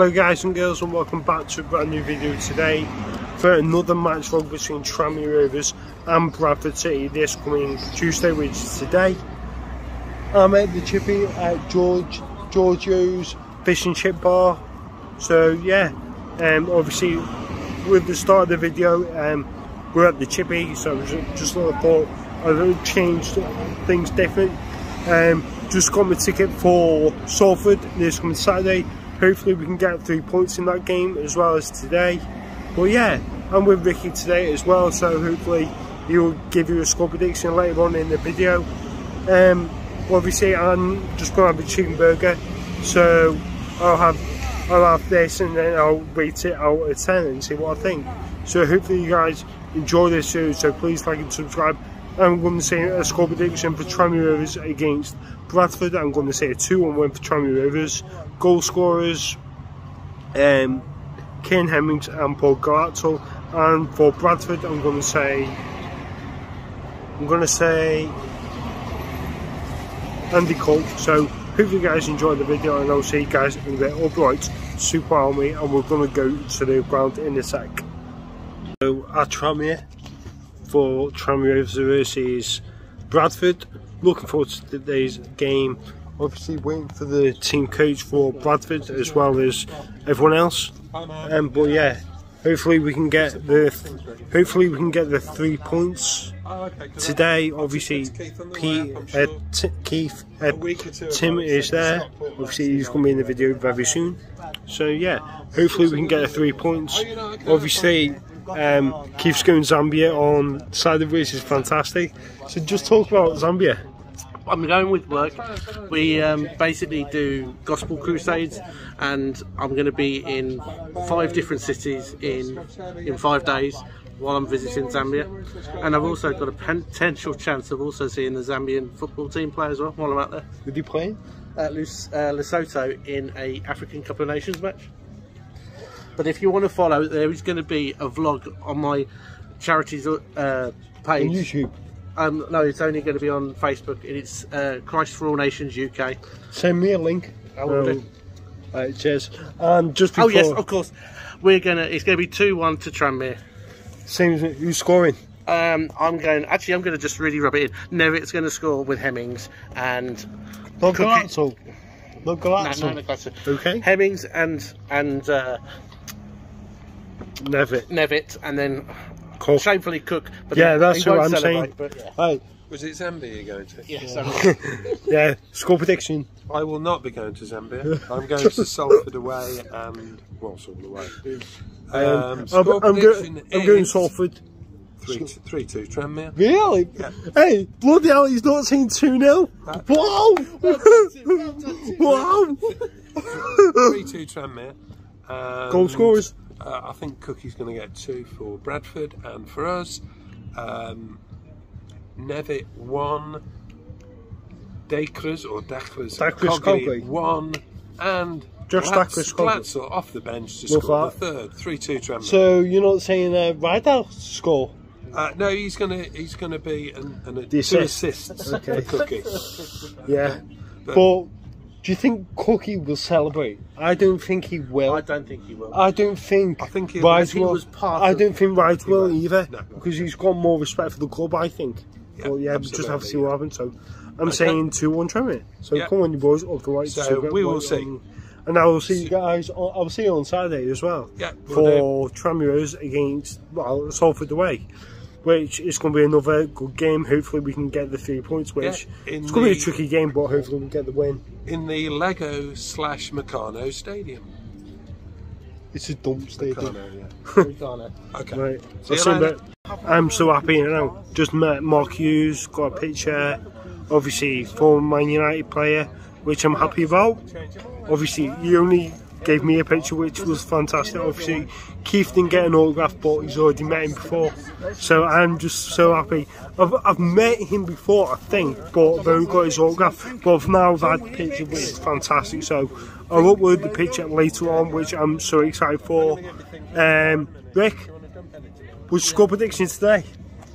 Hello guys and girls, and welcome back to a brand new video today for another match vlog between Tranmere Rovers and Bradford City this coming Tuesday, which is today. I'm at the Chippy at Giorgio's Fish and Chip Bar. So yeah, obviously with the start of the video, we're at the Chippy, so just thought I'd change things different. Just got my ticket for Salford this coming Saturday. Hopefully we can get 3 points in that game as well as today. But yeah, I'm with Ricky today as well, so hopefully he'll give you a score prediction later on in the video. Obviously I'm just going to have a chicken burger, so I'll have this and then I'll rate it out of 10 and see what I think. So hopefully you guys enjoy this series, so please like and subscribe. I'm going to say a score prediction for Tranmere Rovers against Bradford. I'm going to say a 2-1 win for Tranmere Rovers. Goal scorers, Kane Hemmings and Paul Galazzo. And for Bradford, I'm going to say Andy Cole. So hopefully you guys enjoyed the video, and I'll see you guys in the upright Super Army, and we're going to go to the ground in a sec. So at Tranmere, for Tranmere Rovers versus Bradford. Looking forward to today's game. Obviously waiting for the team coach for Bradford as well as everyone else. But yeah, hopefully we can get the 3 points today. Obviously Tim is there. Obviously he's going to be in the video very soon. So yeah, hopefully we can get the 3 points. Obviously Keith's going Zambia on Saturday, which is fantastic. So just talk about Zambia. I'm going with work. We basically do gospel crusades, and I'm going to be in 5 different cities in 5 days while I'm visiting Zambia. And I've also got a potential chance of also seeing the Zambian football team play as well while I'm out there. Will you play? Lesotho in a African Cup of Nations match. But if you want to follow, there is going to be a vlog on my charities page. On YouTube? No, it's only going to be on Facebook. It's Christ for All Nations UK. Send me a link. I will do. Cheers. And just before... Oh yes, of course. It's going to be 2-1 to Tranmere. Same as who's scoring? I'm going to just really rub it in. Nevitt's going to score with Hemmings and... Not Galazzo. No, Galazzo. Okay. Hemmings and Nevitt, and then shamefully Cook. But yeah, that's what I'm saying. But, yeah. Right. Was it Zambia you're going to? Yes. Yeah, score prediction. I will not be going to Zambia. I'm going to Salford away and Walsall away. I'm going Salford. 3-2 Tranmere. Really? Yeah. Hey, bloody hell, he's not saying 2-0. Wow! Wow! 3-2 Tranmere. Goal scorers? I think Cookie's going to get 2 for Bradford, and for us, Nevitt 1, Dacres Cogley 1, and just Galazzo off the bench to score the third. 3-2 Tranmere. So you're not saying Rydell score? No, he's gonna be an 2 assists okay. for Cookie. Yeah, but do you think Cookie will celebrate? I don't think he will. I don't think he will. I don't think Wright will. I don't think Wright will either, because he's got more respect for the club, I think. Yeah, but yeah, we just have to see what happens. So I'm saying 2-1 Tranmere. So come on, you boys, up the right. So we will see. And I will see you guys. I'll see you on Saturday as well. Yeah, for Tranmere against Salford away, which is going to be another good game. Hopefully we can get the 3 points, which it's going to be a tricky game, but hopefully we'll get the win. In the Lego/Meccano Stadium. It's a dump stadium. Meccano, yeah. Okay. Right. I'm so happy now. Just met Mark Hughes, got a picture. Obviously, former Man United player, which I'm happy about. Obviously, he only gave me a picture, which was fantastic. Obviously, Keith didn't get an autograph, but he's already met him before, so I'm just so happy. I've met him before, I think, but I've only got his autograph. But for now, I've had the picture, which is fantastic. So I'll upload the picture later on, which I'm so excited for. Rick, what's your score prediction today?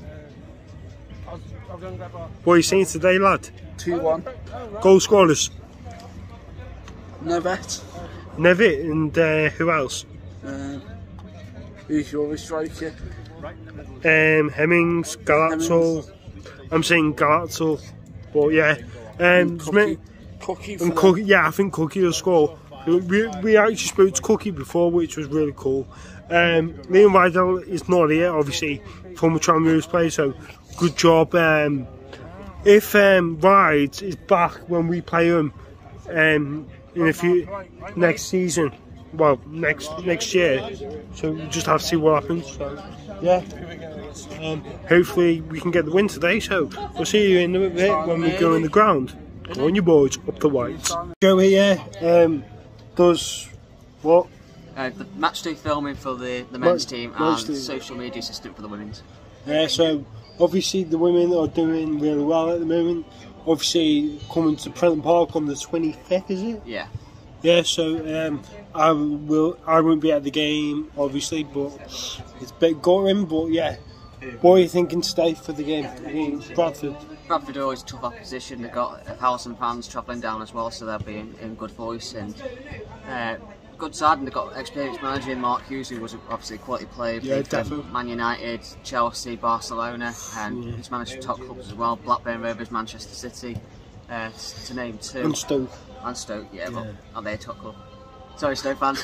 What are you saying today, lad? 2-1. Goal scorers? Nevitt. Nevitt, and who else? Who's your striker? Hemmings, Galaxol. I'm saying Galaxol, but yeah. Cookie And Cookie, yeah, I think Cookie will score. We actually spoke to Cookie before, which was really cool. Liam Rydell is not here, obviously, former Tranmere's player, so good job. If Rides is back when we play him in a few next season, well, next year, so we'll just have to see what happens. So, yeah. Hopefully we can get the win today, so we'll see you in a bit when we go in the ground. Go on, you boys, up the whites. Joe here does what? The match day filming for the men's team and social media assistant for the women's. Yeah, so obviously the women are doing really well at the moment. Obviously coming to Prenton Park on the 25th, is it? Yeah. Yeah, so I won't be at the game obviously, but it's a bit gutting, but yeah. What are you thinking today for the game against Bradford? Bradford are always a tough opposition. They've got 1,000 fans travelling down as well, so they'll be in good voice and good side. And they've got experienced manager Mark Hughes, who was obviously a quality player. Yeah, definitely. Man United, Chelsea, Barcelona, and he's managed top clubs as well. Blackburn Rovers, Manchester City, to name two. And Stoke. And Stoke, yeah. But are they a top club? Sorry, Stoke fans.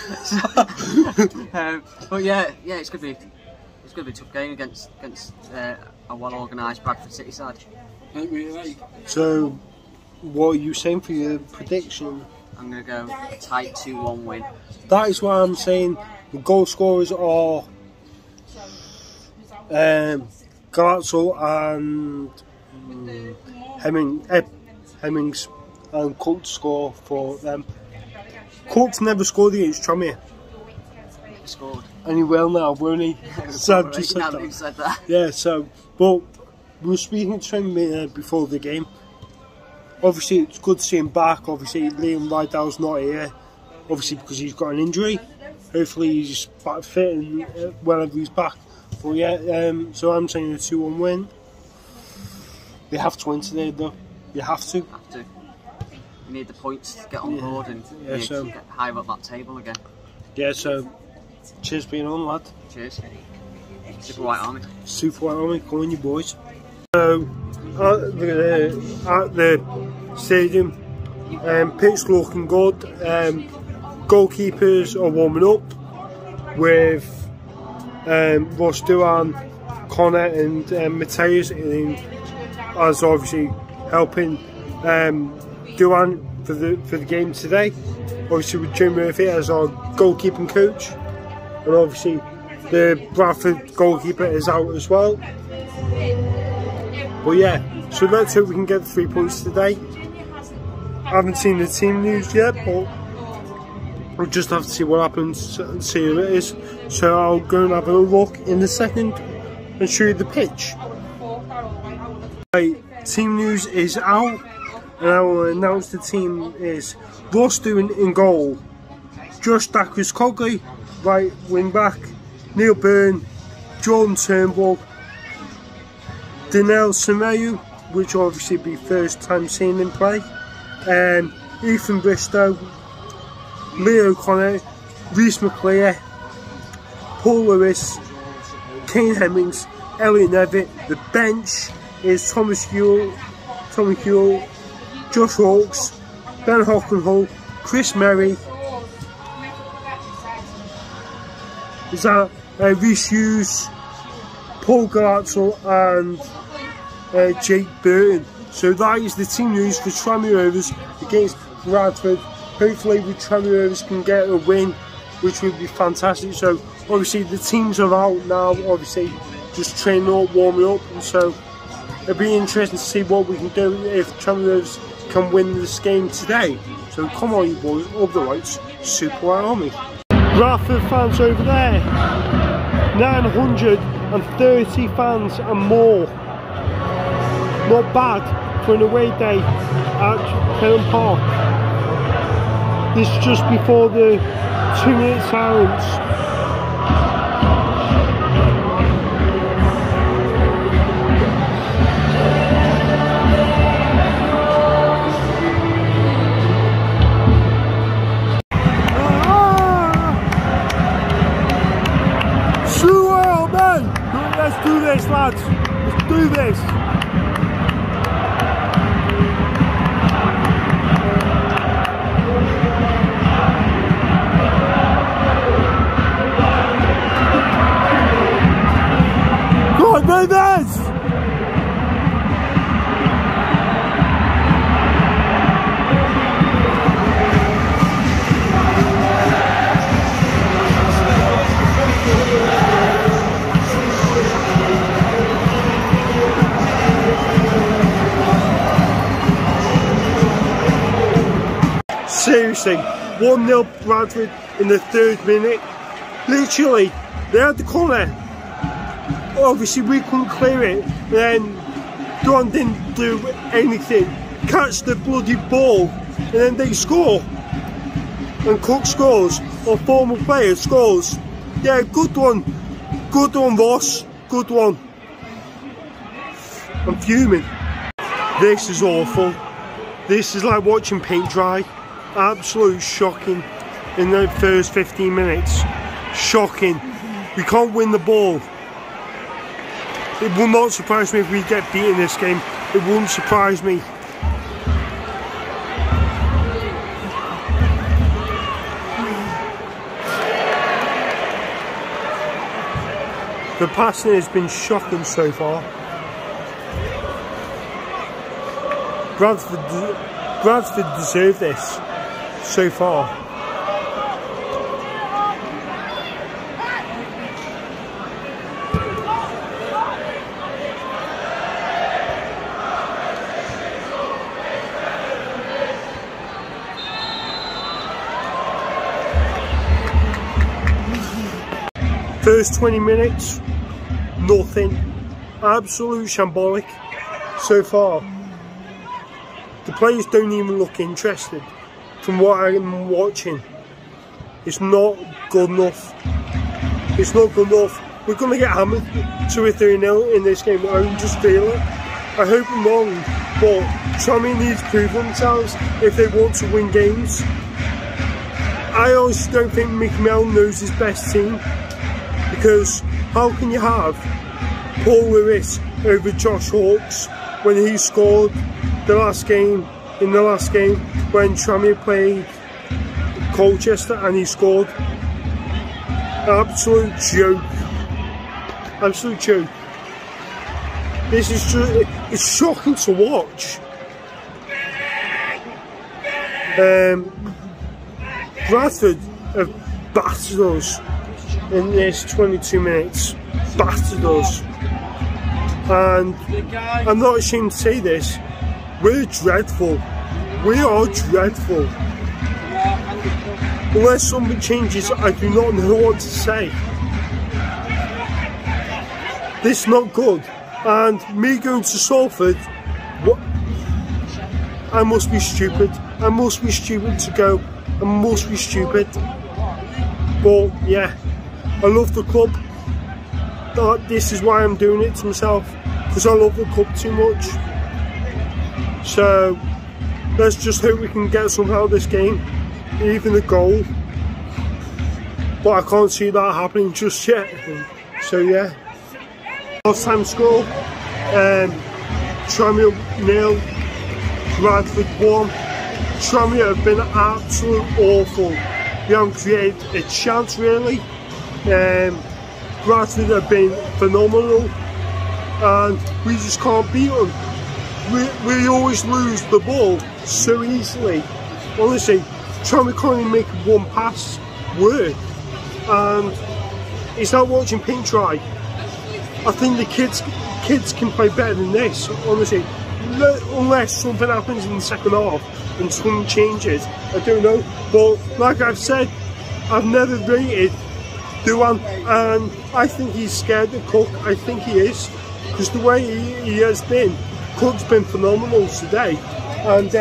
But yeah, it's going to be a tough game against a well-organised Bradford City side. So, what are you saying for your prediction? I'm going to go a tight 2-1 win. That is why I'm saying the goal scorers are Galaxol and Hemmings, and Cook score for them. Cook's never scored against Tranmere. He scored. And he will now, won't he? So I've just said that. Yeah, so, but we were speaking to him before the game. Obviously, it's good to see him back. Obviously, Liam Rydell's not here. Obviously, because he's got an injury. Hopefully, he's back fit and whenever he's back. But yeah, so I'm saying a 2-1 win. They have to win today, though. You have to. Have to. You need the points to get on board and to get higher up that table again. Yeah, so cheers for being on, lad. Cheers. Super White Army. Super White Army, come on, you boys. So, at the stadium, pitch looking good. Goalkeepers are warming up with Ross Duan, Connor, and Mateus, as obviously helping Duan for the game today. Obviously with Jim Murphy as our goalkeeping coach, and obviously the Bradford goalkeeper is out as well. But yeah, so let's hope we can get the 3 points today. I haven't seen the team news yet, but we'll just have to see what happens and see who it is. So I'll go and have a look in a second and show you the pitch. Right, team news is out, and I will announce the team is Ross Duan in goal, Josh Dacres-Cogley, right wing back, Neil Byrne, Jordan Turnbull, Daniel Semeyu, which will obviously be first time seeing him play, Ethan Bristow, Leo O'Connor, Rhys McClear, Paul Lewis, Kane Hemmings, Elliot Nevitt. The bench is Tommy Hewell, Josh Hawkes, Ben Hockenhull, Chris Merry, is that Rhys Hughes, Paul Galaxol and Jake Burton. So that is the team news for Tranmere Rovers against Bradford. Hopefully the Tranmere Rovers can get a win, which would be fantastic. So obviously the teams are out now, obviously just training up, warming up, and so it'll be interesting to see what we can do if Tranmere Rovers can win this game today. So come on you boys, up the lights, Super White Army. Bradford fans over there, 930 fans and more. Not bad for an away day at Prenton Park. This is just before the 2-minute silence. this, lads. Let's do this. Go on, do this. Seriously, 1-0 Bradford in the 3rd minute. Literally, they had the corner. Obviously, we couldn't clear it. Then Don didn't do anything. Catch the bloody ball, and then they score. And Cook scores, or former player scores. Yeah, good one. Good one, Ross. Good one. I'm fuming. This is awful. This is like watching paint dry. Absolute shocking in the first 15 minutes. Shocking. We can't win the ball. It will not surprise me if we get beaten this game. It wouldn't surprise me. The passing has been shocking so far. Bradford deserve this so far. First 20 minutes, nothing. Absolute shambolic so far. The players don't even look interested from what I'm watching. It's not good enough. It's not good enough. We're going to get hammered 2 or 3-0 in this game. I can just feel it. I hope I'm wrong, but Tranmere needs to prove themselves if they want to win games. I honestly don't think Mickey Mel knows his best team, because how can you have Paul Lewis over Josh Hawkes when he scored in the last game when Tranmere played Colchester and he scored? Absolute joke. Absolute joke. This is just, it's shocking to watch. Bradford have battered us in this 22 minutes. Battered us. And I'm not ashamed to say this, we're dreadful. We are dreadful. Unless something changes, I do not know what to say. This is not good. And me going to Salford, what? I must be stupid. I must be stupid to go. I must be stupid. But yeah, I love the club. This is why I'm doing it to myself, because I love the club too much. So let's just hope we can get something out of this game, even a goal. But I can't see that happening just yet. So yeah, last time score, Tranmere 0, Bradford 1. Tranmere have been absolute awful. We haven't created a chance really. Bradford have been phenomenal, and we just can't beat them. We always lose the ball so easily. Honestly, Tranmere can't even make one pass work, and it's like watching paint dry. I think the kids can play better than this, honestly. Unless something happens in the second half and something changes, I don't know. But like I've said, I've never rated Duan, and I think he's scared of Cook. I think he is, because the way he has been, Cook's been phenomenal today. And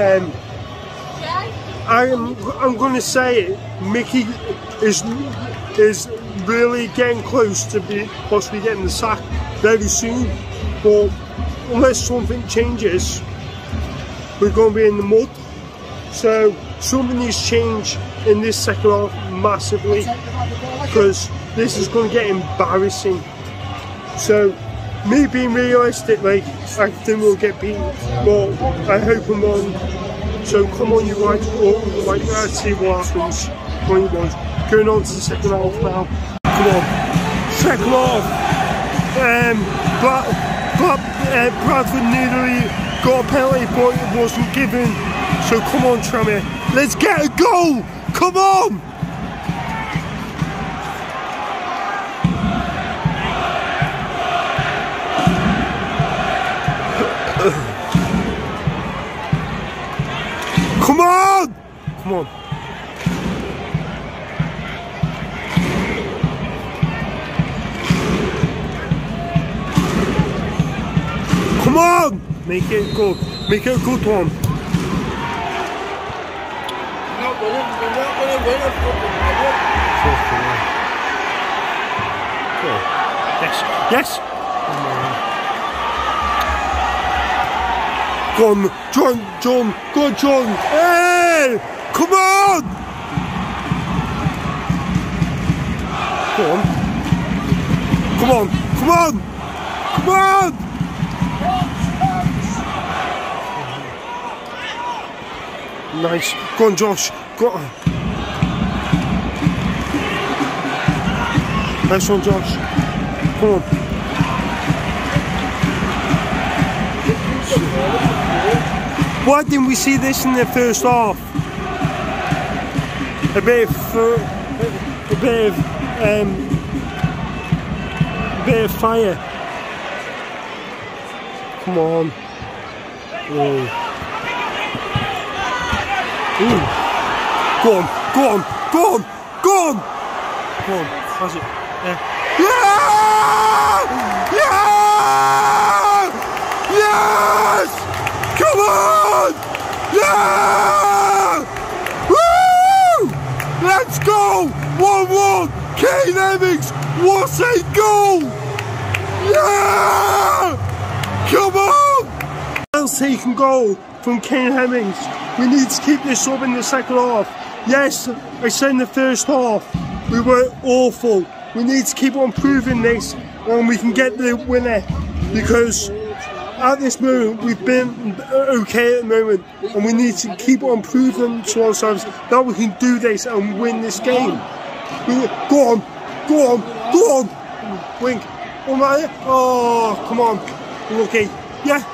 I'm going to say it, Mickey is really getting close to possibly getting the sack very soon. But unless something changes, we're going to be in the mud. So something needs to change in this second half massively, because this is going to get embarrassing. So me being realistically, I think we'll get beat, but I hope I'm wrong. So come on, you guys, let's see what happens. Come on, you guys. Going on to the second half now. Come on, second half. Bradford nearly got a penalty, but it wasn't given. So come on, Tranmere, let's get a goal. Come on. Come on! Come on. Come on! Make it good. Make it a good one. Yes. Yes. Go on, John, go on, John. Hey! Come on! Go on. Come on, come on! Come on! Nice. Go on, Josh. Go on. Nice one, Josh. Come on. Why didn't we see this in the first half? A bit of fire. Come on. Whoa. Ooh. Go on, go on, go on, go on. Go on, that's it. Yeah. Yeah! Yes! Come on! Yeah! Woo! Let's go! 1-1! Kane Hemmings! What a goal! Yeah! Come on! Well taken goal from Kane Hemmings. We need to keep this up in the second half. Yes, I said in the first half we were awful. We need to keep on proving this and we can get the winner, because at this moment we've been okay at the moment and we need to keep on proving to ourselves that we can do this and win this game. Go on, go on, go on. Wink. Oh, come on. Okay. Yeah.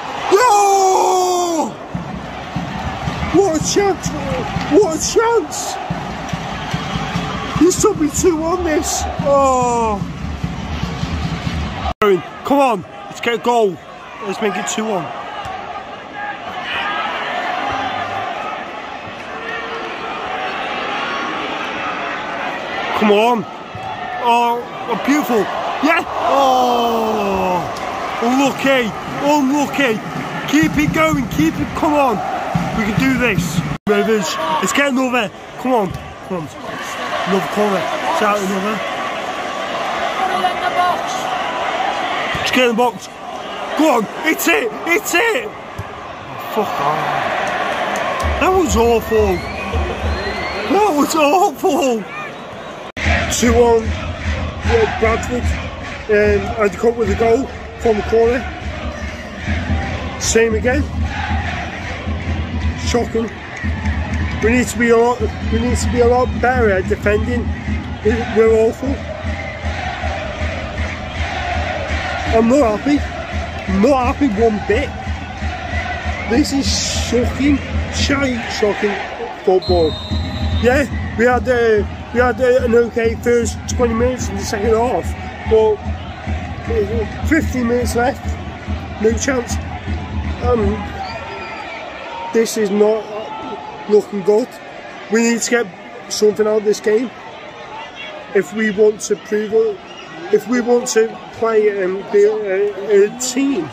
No! What a chance! What a chance! This should be 2-1 this. Oh! Come on, let's get a goal. Let's make it 2-1. Come on! Oh, beautiful! Yeah! Oh! Unlucky! Unlucky! Keep it going! Keep it! Come on! We can do this. Rovers, let's get another. Come on, come on. Another corner. Shout another. Let's get in the box. Go on, it's it, it's it. Oh, fuck off. That was awful. That was awful. 2-1. Bradford. And come up with a goal from the corner. Same again. Shocking. We need to be a lot better at defending. We're awful. I'm not happy. I'm not happy one bit. This is shocking, shocking football. Yeah, we had an okay first 20 minutes in the second half, but 15 minutes left, no chance. This is not looking good. We need to get something out of this game if we want to prove it. If we want to play and be a team,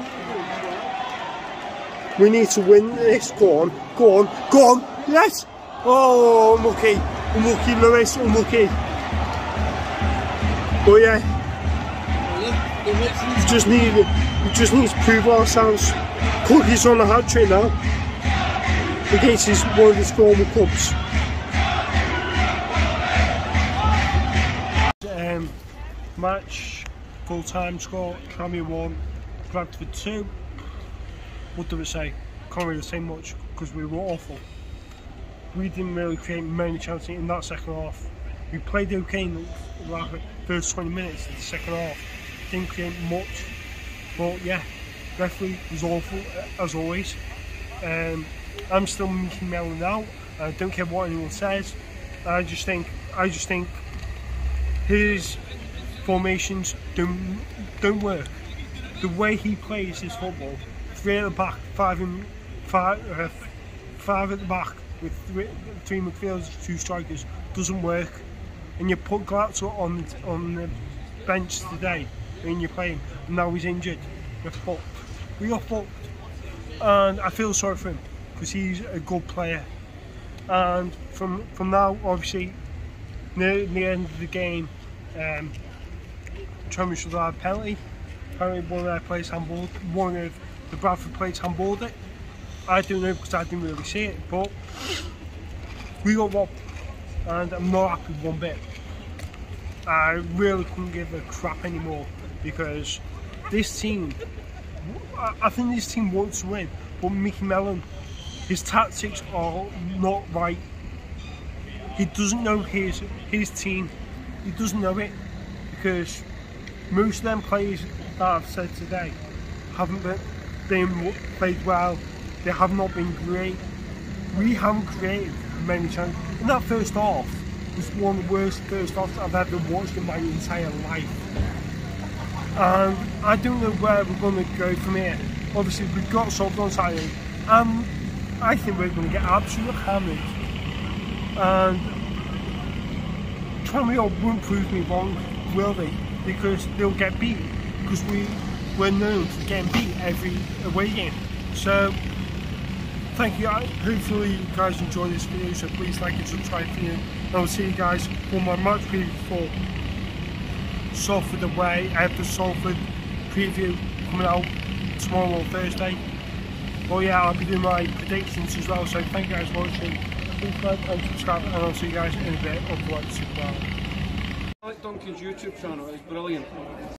we need to win this. Go on, go on, go on. Yes. Oh, unlucky, unlucky, Lewis, unlucky. But yeah, we just need to prove ourselves. Cookie's on a hat trick now against one of his former clubs. Match full-time score, Tranmere 1, Bradford 2. What do we say? Can't really say much because we were awful. We didn't really create many chances in that second half. We played okay in the first 20 minutes of the second half. Didn't create much. But yeah, referee was awful as always. I'm still Mickey Mellon out. I don't care what anyone says. I just think his formations don't work. The way he plays his football, 3 at the back, 5 at the back with 3 midfielders, 2 strikers, doesn't work. And you put Glatzel on the bench today when you're playing, and now he's injured. We're fucked. We are fucked. And I feel sorry for him because he's a good player. And from now, obviously, near the end of the game, Tranmere should have a penalty. Apparently one of their players handballed, one of the Bradford players handballed it. I don't know because I didn't really see it, but we got robbed and I'm not happy one bit. I really couldn't give a crap anymore because this team, I think this team wants to win, but Mickey Mellon, his tactics are not right. He doesn't know his team. He doesn't know it because most of them players that I've said today haven't been played well. They have not been great. We haven't created many chances. In that first half was one of the worst first halves I've ever watched in my entire life. And I don't know where we're going to go from here. Obviously we've got Salford on Saturday. I think we're going to get absolutely hammered. And Tranmere won't prove me wrong, will they? Because they'll get beat. Because we're known for getting beat every away game. So, thank you. Hopefully you guys enjoy this video. So please like and subscribe for you. And I'll see you guys for my match preview for Salford away. I have the Salford preview coming out tomorrow or Thursday. But yeah, I'll be doing my predictions as well. So thank you guys for watching. Please like and subscribe, and I'll see you guys in a bit of Super Bowl. I like Duncan's YouTube channel, it's brilliant.